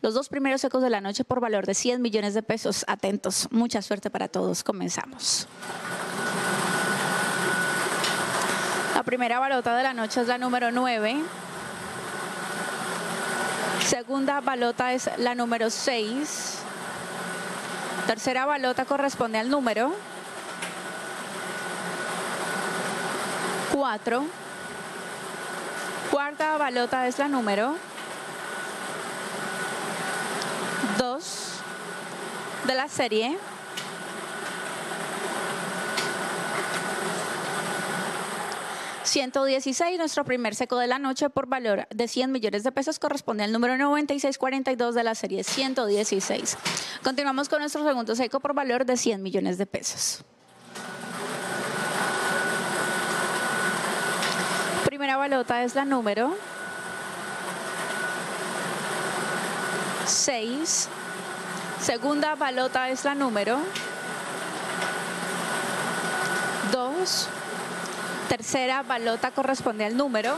Los dos primeros secos de la noche por valor de 100 millones de pesos. Atentos, mucha suerte para todos. Comenzamos. La primera balota de la noche es la número 9. Segunda balota es la número 6. Tercera balota corresponde al número 4. Cuarta balota es la número 2 de la serie 116. Nuestro primer seco de la noche por valor de 100 millones de pesos corresponde al número 9642 de la serie 116. Continuamos con nuestro segundo seco por valor de 100 millones de pesos. Primera balota es la número 6. Segunda balota es la número 2. Tercera balota corresponde al número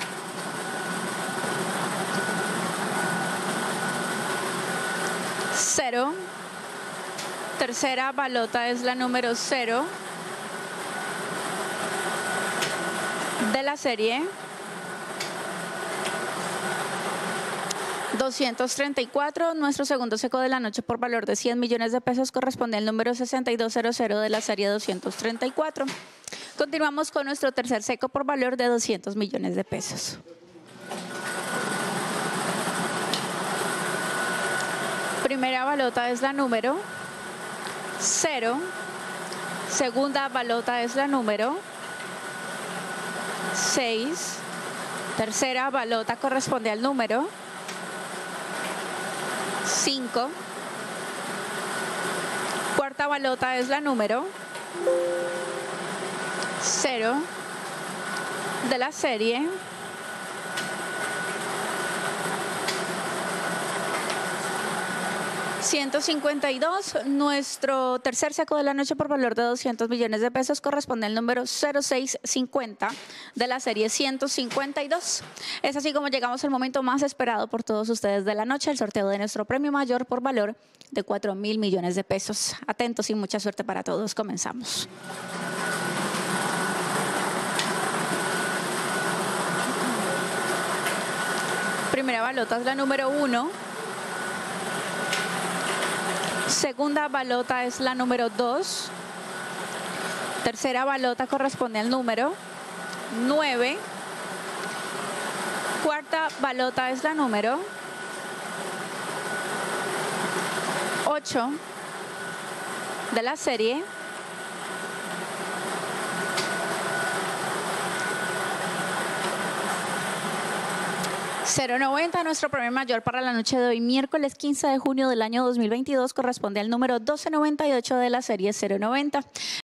0. Tercera balota es la número 0 de la serie 234. Nuestro segundo seco de la noche por valor de 100 millones de pesos corresponde al número 6200 de la serie 234. Continuamos con nuestro tercer seco por valor de 200 millones de pesos. Primera balota es la número 0. Segunda balota es la número 6. Tercera balota corresponde al número 5. Cuarta balota es la número 0 de la serie 152. Nuestro tercer seco de la noche por valor de 200 millones de pesos corresponde al número 0650 de la serie 152. Es así como llegamos al momento más esperado por todos ustedes de la noche, el sorteo de nuestro premio mayor por valor de 4.000 millones de pesos. Atentos y mucha suerte para todos. Comenzamos. Primera balota es la número 1. Segunda balota es la número 2. Tercera balota corresponde al número 9. Cuarta balota es la número 8 de la serie 090. Nuestro premio mayor para la noche de hoy, miércoles 15 de junio del año 2022, corresponde al número 1298 de la serie 090.